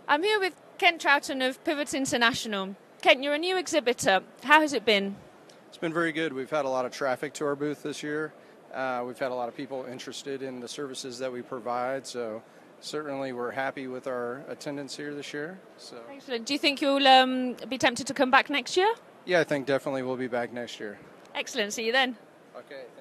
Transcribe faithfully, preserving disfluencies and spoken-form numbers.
I'm here with Kent Troughton of Pivot International. Kent, you're a new exhibitor. How has it been? It's been very good. We've had a lot of traffic to our booth this year. Uh, we've had a lot of people interested in the services that we provide, so certainly we're happy with our attendance here this year. So. Excellent. Do you think you'll um, be tempted to come back next year? Yeah, I think definitely we'll be back next year. Excellent. See you then. Okay.